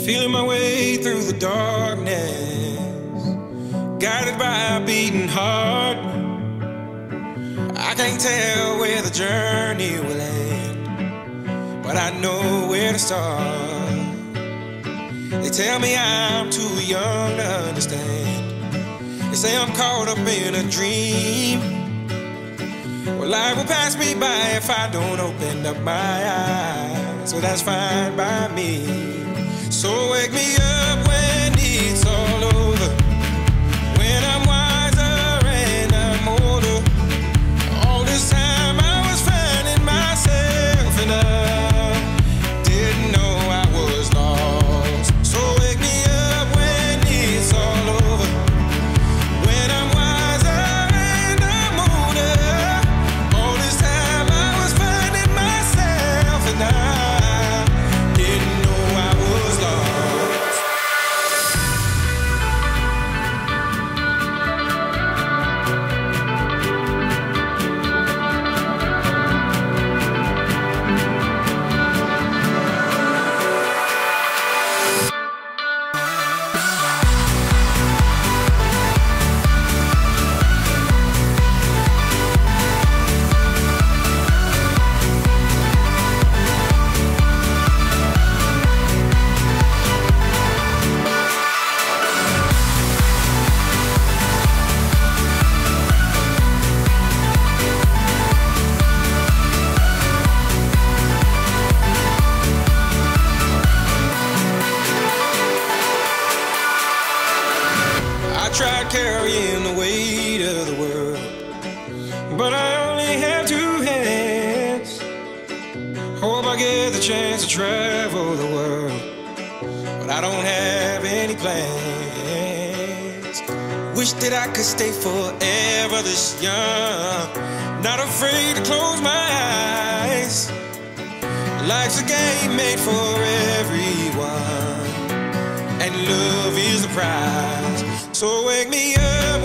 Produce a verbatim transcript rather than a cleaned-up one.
Feeling my way through the darkness, guided by a beating heart. I can't tell where the journey will end, but I know where to start. They tell me I'm too young to understand. They say I'm caught up in a dream. Well, life will pass me by if I don't open up my eyes, so that's fine by me. So wake me up when it's all over, when I'm wiser and I'm older. All this time I was finding myself and I didn't know I was lost. So wake me up when it's all over, when I'm wiser and I'm older. All this time I was finding myself and I didn't know I was lost. I tried carrying the weight of the world, but I only have two hands. Hope I get the chance to travel the world, but I don't have any plans. Wish that I could stay forever this young, not afraid to close my eyes. Life's a game made for everyone, and love is the prize. So wake me up